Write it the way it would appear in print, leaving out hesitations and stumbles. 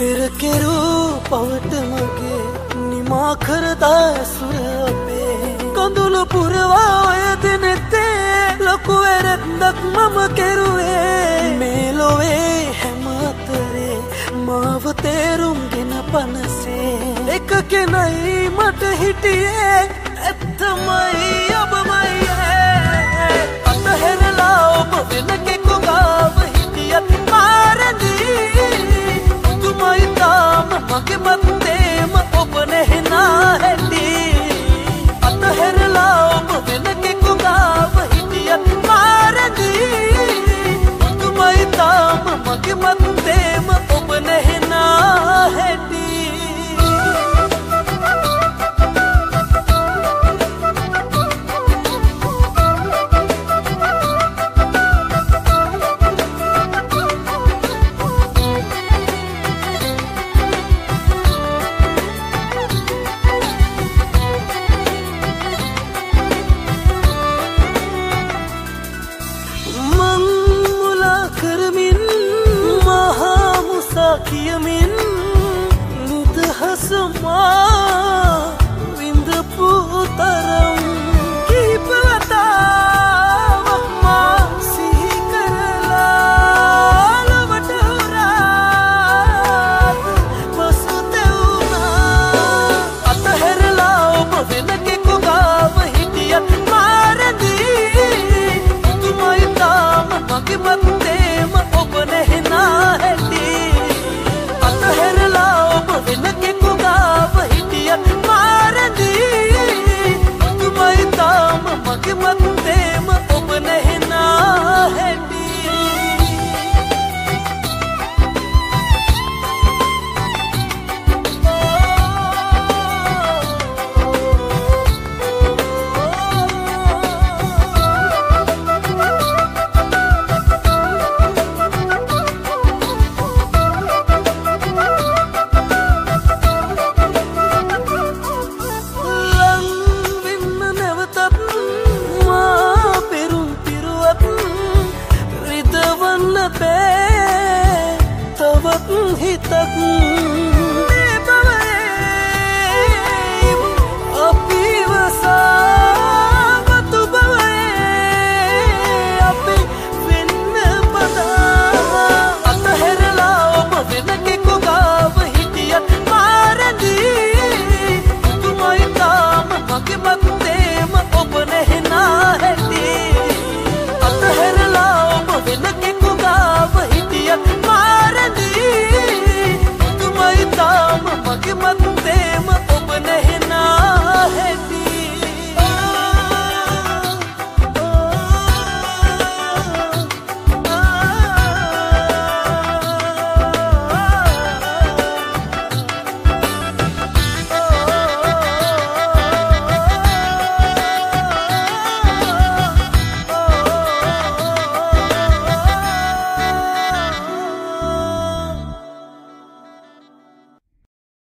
පෙර කෙරූ පවට මගේ නිමා කරදා සුර අපේ කඳුළු පුරවා ඔය දිනෙතේ ලොකු වැරැද්දක් මම කෙරුවේ මේ ලොවේ හැම අතරේ මාව තේරුම්ගෙන පනසේ එක කෙනයි මට හිටියේ ඇත්තමයි ඔබමයි අතහැරලා ඔබ වෙන කෙකු ගාව හිටියත් මාරදී තුමයි තාම මගේ මත්තේම ඔබ නැහෙනා හැටි අතහැරලා ඔබ වෙන කෙකු ගාව හිටියත් මාරදී තුමයි තාම මගේ මත්තේම ඔබ නැහෙනා හැටි කියමින් නිදහසමා විඳපු තරම් කීපවතාවක් මා සිහි කරලා ලොවට හොරාත් පසුතැවුණා අතහැරලා ඔබ වෙන කෙකු ගාව හිටියත් මාරදී තුමයි තාම මගේ මත්තේම ඔබ නැහෙනා හැටි අතහැරලා ඔබ වෙන කෙකු ගාව හිටියත් මාරදී තුමයි තාම මගේ මත්තේම ඔබ නැහෙනා හැටි तवत हितक